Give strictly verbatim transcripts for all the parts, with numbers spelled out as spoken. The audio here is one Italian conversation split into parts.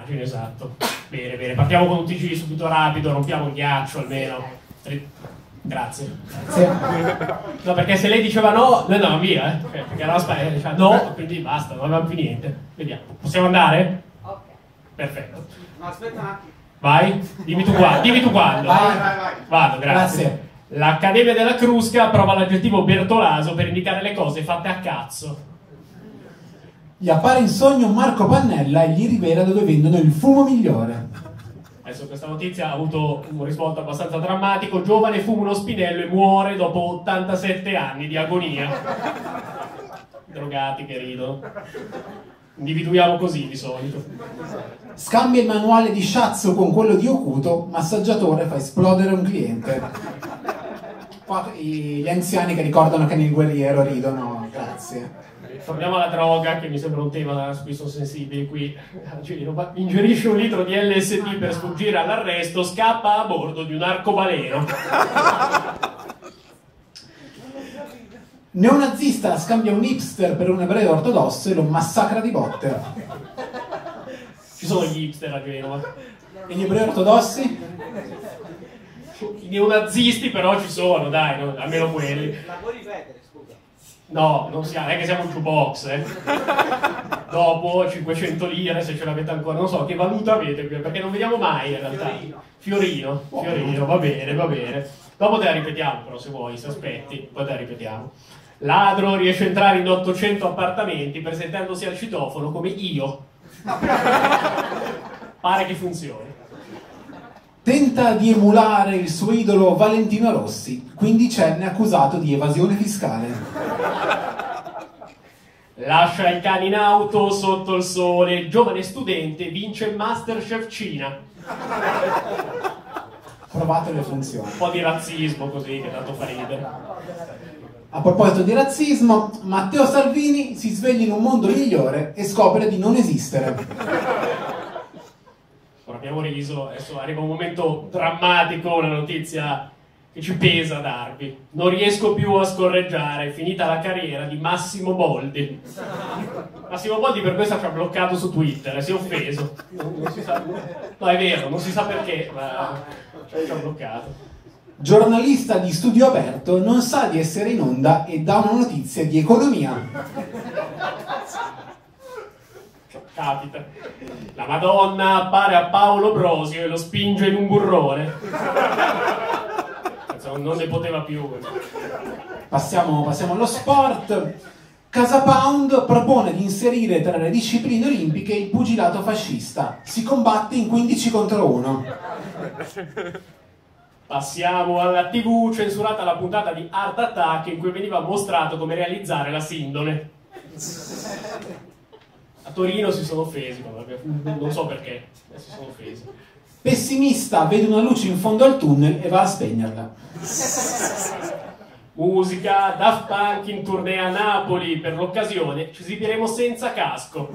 immagine, esatto. Bene, bene, partiamo con un T G subito rapido, rompiamo il ghiaccio almeno. Grazie. Sì. No, perché se lei diceva no, noi andavamo via, eh. Perché la nostra diceva no, quindi basta, non avevamo più niente. Vediamo. Possiamo andare? Ok. Perfetto. Ma aspetta un attimo. Vai, dimmi tu quando. Dimmi tu quando. Vai, vai, vai. Vado, grazie. Grazie. L'Accademia della Crusca prova l'aggettivo Bertolaso per indicare le cose fatte a cazzo. Gli appare in sogno Marco Pannella e gli rivela dove vendono il fumo migliore. Adesso questa notizia ha avuto un risvolto abbastanza drammatico. Giovane fuma uno spinello e muore dopo ottantasette anni di agonia. Drogati che ridono. Individuiamo così di solito. Scambia il manuale di Shatsu con quello di Okuto, massaggiatore fa esplodere un cliente. Qua i- gli anziani che ricordano che nel guerriero ridono, grazie. Torniamo alla droga, che mi sembra un tema su cui sono sensibili qui. Ingerisce un litro di L S D per sfuggire all'arresto, scappa a bordo di un arcobaleno. Neonazista scambia un hipster per un ebreo ortodosso e lo massacra di botte. Ci sono gli hipster a Genova. E gli ebrei ortodossi? I neonazisti però ci sono, dai, no? Almeno quelli. La puoi ripetere, scusa? No, non, siamo, non è che siamo un jukebox, eh. Dopo cinquecento lire, se ce l'avete ancora, non so che valuta avete qui, perché non vediamo mai in realtà. Fiorino. Fiorino, Fiorino, va bene, va bene. Dopo te la ripetiamo però se vuoi, se aspetti, poi te la ripetiamo. Ladro riesce a entrare in ottocento appartamenti presentandosi al citofono come io. Pare che funzioni. Tenta di emulare il suo idolo Valentino Rossi, quindicenne accusato di evasione fiscale. Lascia i cani in auto sotto il sole, giovane studente vince il Masterchef Cina. Provate le funzioni. Un po' di razzismo così, che tanto fa ridere. A proposito di razzismo, Matteo Salvini si sveglia in un mondo migliore e scopre di non esistere. Ora abbiamo riso, adesso arriva un momento drammatico, una notizia che ci pesa darvi. Non riesco più a scorreggiare, è finita la carriera di Massimo Boldi. Massimo Boldi per questo ci ha bloccato su Twitter, si è offeso. Non, non si sa... No, è vero, non si sa perché, ma ci ha bloccato. Giornalista di Studio Aperto non sa di essere in onda e dà una notizia di economia. Capita. La Madonna appare a Paolo Brosio e lo spinge in un burrone. Non ne poteva più. Passiamo, passiamo allo sport. Casa Pound propone di inserire tra le discipline olimpiche il pugilato fascista. Si combatte in quindici contro uno. Passiamo alla tivù, censurata la puntata di Art Attack in cui veniva mostrato come realizzare la sindone. A Torino si sono offesi, non so perché, si sono offesi. Pessimista vede una luce in fondo al tunnel e va a spegnerla. Musica, Daft Punk in tournée a Napoli, per l'occasione ci esibiremo senza casco.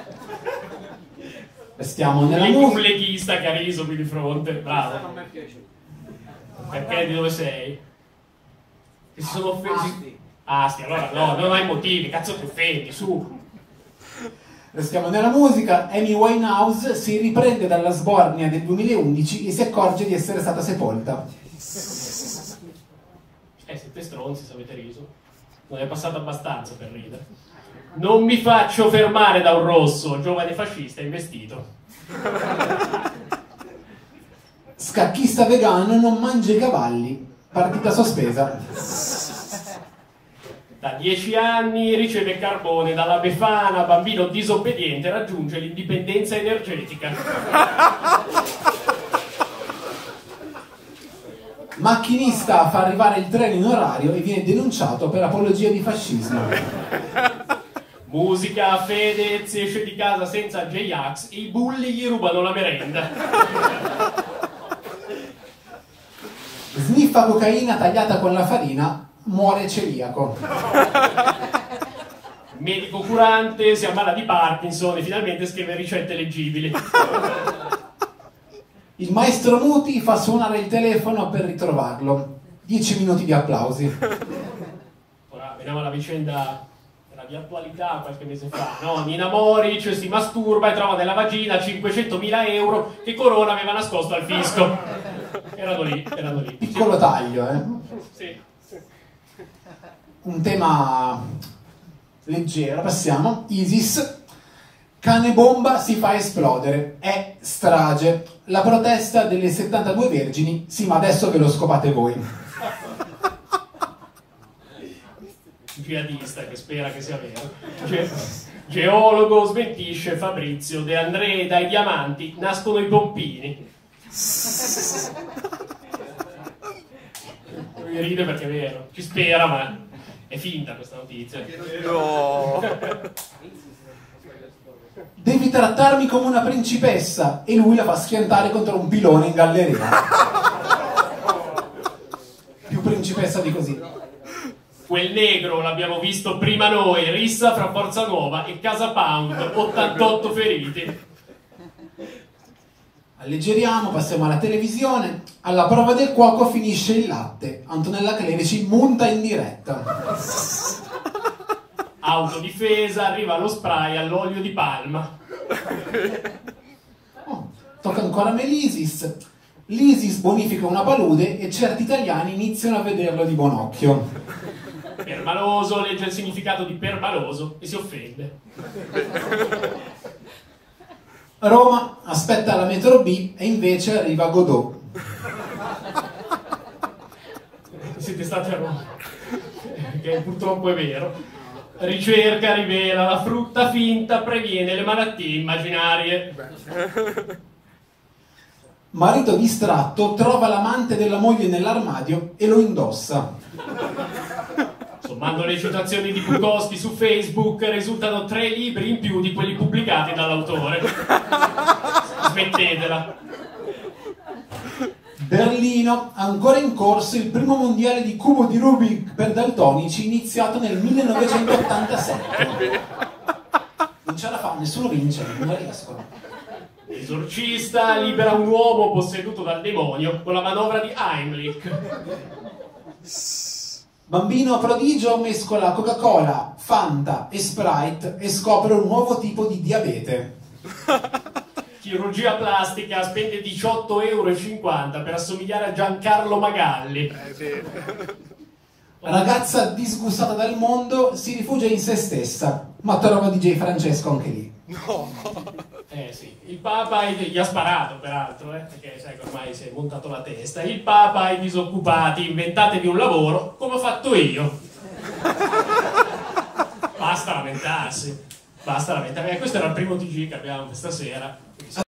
Restiamo nella Lì un musica. leghista che ha riso qui di fronte, bravo. Non mi è piaciuto. Perché di dove sei? Che si sono offesi? Ah, sì, allora no, non hai motivi, cazzo ti offendi, su. Restiamo nella musica. Amy Winehouse si riprende dalla sbornia del duemilaundici e si accorge di essere stata sepolta. Eh, siete stronzi se avete riso. Non è passato abbastanza per ridere. Non mi faccio fermare da un rosso, giovane fascista investito. Scacchista vegano non mangia i cavalli. Partita sospesa. Da dieci anni riceve carbone dalla Befana, bambino disobbediente raggiunge l'indipendenza energetica. Macchinista fa arrivare il treno in orario e viene denunciato per apologia di fascismo. Musica, Fedez esce di casa senza J-Ax e i bulli gli rubano la merenda. Sniffa cocaina tagliata con la farina, muore celiaco. Medico curante si ammala di Parkinson e finalmente scrive ricette leggibili. Il maestro Muti fa suonare il telefono per ritrovarlo. Dieci minuti di applausi. Ora vediamo la vicenda della di attualità qualche mese fa, no? Nina Moric si masturba e trova nella vagina cinquecentomila euro che Corona aveva nascosto al fisco. Erano lì, erano lì. Piccolo taglio, eh. Sì. Un tema leggero, passiamo. ISIS. Cane bomba si fa esplodere. È strage. La protesta delle settantadue vergini. Sì, ma adesso ve lo scopate voi. Jihadista che spera che sia vero. Ge- geologo smentisce Fabrizio De André, dai diamanti nascono i pompini. Mi ride perché è vero, ci spera, ma è finta questa notizia. No. Devi trattarmi come una principessa, e lui la fa schiantare contro un pilone in galleria. Più principessa di così. Quel negro l'abbiamo visto prima noi, rissa fra Forza Nuova e Casa Pound, ottantotto feriti. Alleggeriamo, passiamo alla televisione. Alla prova del cuoco finisce il latte. Antonella Clerici munta in diretta. Autodifesa, arriva lo spray all'olio di palma. Oh, tocca ancora a me l'ISIS. L'ISIS bonifica una palude e certi italiani iniziano a vederlo di buon occhio. Permaloso legge il significato di permaloso e si offende. Roma aspetta la metro B e invece arriva Godot. Siete stati a Roma, che purtroppo è vero. Ricerca rivela la frutta finta previene le malattie immaginarie. Marito distratto trova l'amante della moglie nell'armadio e lo indossa. Sommando le citazioni di Bukowski su Facebook risultano tre libri in più di quelli pubblicati dall'autore. Smettetela. Berlino, ancora in corso il primo mondiale di cubo di Rubik per daltonici iniziato nel millenovecentottantasette. Non ce la fa, nessuno vince, non riescono. Esorcista libera un uomo posseduto dal demonio con la manovra di Heimlich. Bambino prodigio mescola Coca-Cola, Fanta e Sprite e scopre un nuovo tipo di diabete. Chirurgia plastica spende diciotto e cinquanta euro per assomigliare a Giancarlo Magalli. Eh, sì. Ragazza disgustata dal mondo si rifugia in se stessa, ma trova D J Francesco anche lì. No. Eh sì, il Papa gli ha sparato peraltro, eh, perché sai che ormai si è montato la testa. Il Papa ai disoccupati, inventatevi un lavoro come ho fatto io. Basta lamentarsi, basta lamentarsi. Eh, questo era il primo T G che abbiamo questa sera.